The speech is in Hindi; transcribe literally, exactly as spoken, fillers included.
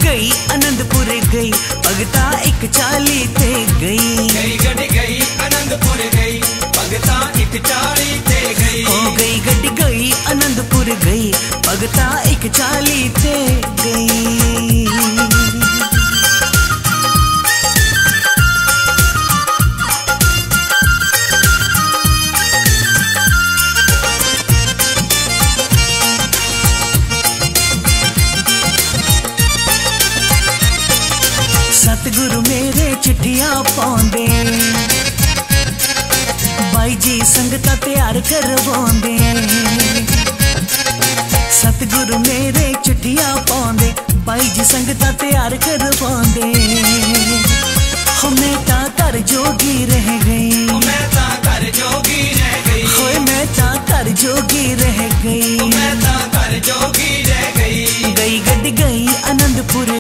गई आनंदपुर गई भगता एक चाली ते गई। गई गड्डी गई आनंदपुर गई भगता एक चाली ते गई। हो गई गड्डी गई आनंदपुर गई भगता एक चाली ते गई। सतगुरु मेरे चिट्ठियां पाउंदे बाई जी संगता तैयार करवाउंदे। सतगुरु मेरे चिट्ठियां पाउंदे बाई जी संगता तैयार करवाउंदे। हो मैं ता घर जोगी रह गई, मैं ता घर जोगी रह गई। होए मैं ता घर जोगी रह गई, मैं ता घर जोगी रह गई। गई गड्डी गई आनंदपुर